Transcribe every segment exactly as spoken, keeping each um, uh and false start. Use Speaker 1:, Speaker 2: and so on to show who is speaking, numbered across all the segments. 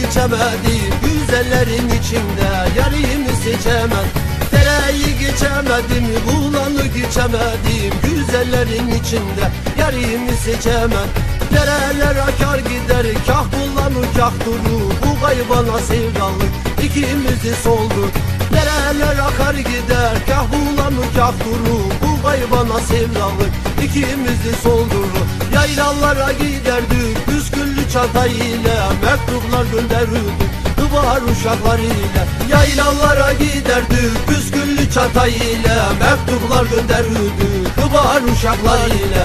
Speaker 1: geçemedim, güzellerin içinde yarimi seçemem. Dereyi geçemedim, bulanı geçemedim, güzellerin içinde yarimi seçemem. Dereler akar gider, kah bulanı kah durur, bu gaybana sevdalık ikimizi soldu. Dereler akar gider, kah bulanı kah durur, bu gaybana sevdalık ikimizi soldurur. Yaylalara giderdik, püsküllü çanta ile mektuplar gönderirdik duvar uşaklar ile. Yaylalara giderdik, püsküllü çanta ile mektuplar gönderirdik duvar uşaklar ile.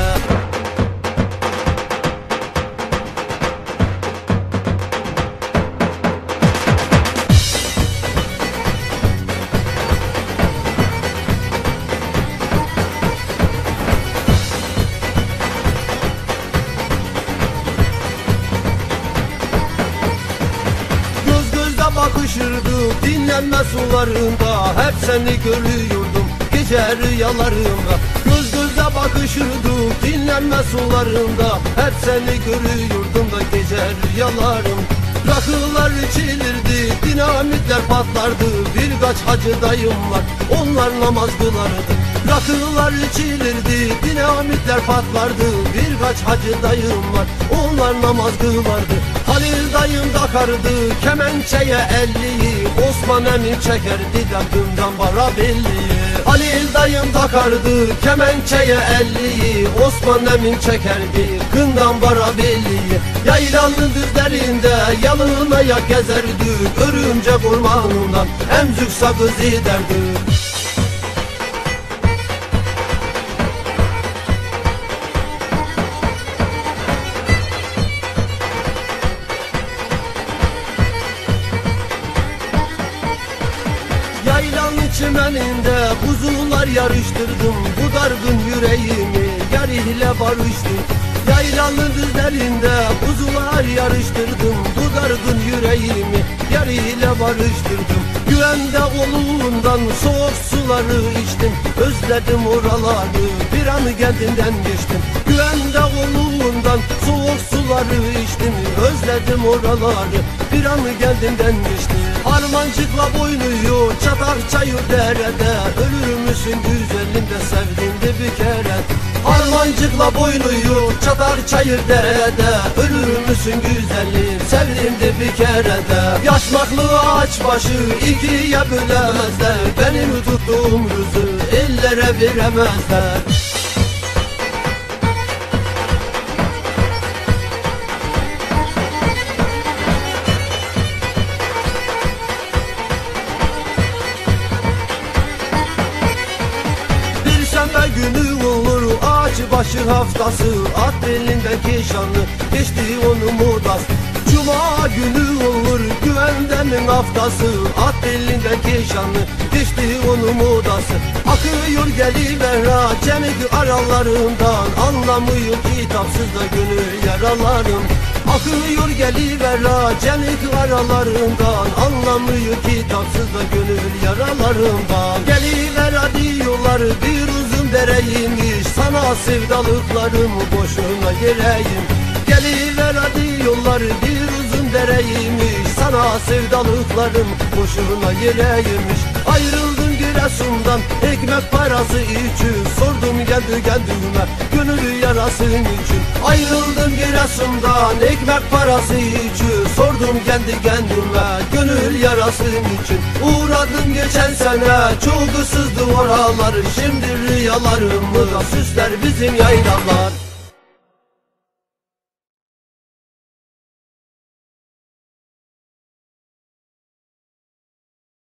Speaker 1: Bakışırdık dinlenme sularında, hep seni görüyordum gece rüyalarımda. Göz göze bakışırdık dinlenme sularında, hep seni görüyordum da gece rüyalarım. Rakılar içilirdi, dinamitler patlardı, birkaç hacı dayım var, onlar namaz kılardı. Rakılar içilirdi, dinamitler patlardı, birkaç hacı dayım var, onlar namaz kılardı. Halil dayım takardı kemençeye elliyi, Osman emin çekerdi derdimden bara belliyi. Halil dayım takardı kemençeye elliyi, Osman emin çekerdi kından bara belliyi. Yaylanın düzlerinde yalına yak gezerdik, örümcek ormanından emzük sakız giderdik. Yaylanın çimeninde kuzular yarıştırdım, bu dargın yüreğimi yar ile barıştım. Yaylanın düzlerinde kuzular yarıştırdım, bu dargın yüreğimi yar ile barıştırdım. Güvende olduğundan soğuk suları içtim, özledim oraları bir an kendinden geçtim. Güvende olduğundan soğuk suları içtim, özledim oraları bir an kendinden geçtim. Harmancıkla boynuyu çatar çayır derede, ölür müsün güzelim de sevdiğimde bir kere. Harmancıkla boynuyu çatar çayır derede, ölür müsün güzelim sevdiğimde bir kere de. Yaşmaklı ağaç başı ikiye bölemezler, benim tuttuğum rızı ellere veremezler. Perşembe günü olur ağaç başı haftası, at belindeki şanı geçti onun modası. Cuma günü olur güvendemin haftası, at belindeki şanı geçti onun modası. Akıyor geliver ha cennet aralarından, anlamıyor kitapsız da gönül yaralarım. Akıyor geliver ha cennet aralarından, anlamıyor kitapsız da gönül yaralarımdan. Geliver ha diyorlar bir uzun dereymiş, sana sevdalıklarım boşuna geleyim. Geliver ha diyorlar bir uzun dereymiş, sana sevdalıklarım boşuna geleymiş. Ayrıldım Giresun'dan ekmek parası için, sordum geldi geldiğime gönül yarası için. Ayrıldım Giresun'dan ekmek parası için, sordum kendi kendime gönül yarası için. Uğradım geçen sene çok ısızdı oralar, şimdi rüyalarımı da süsler bizim yaylalar.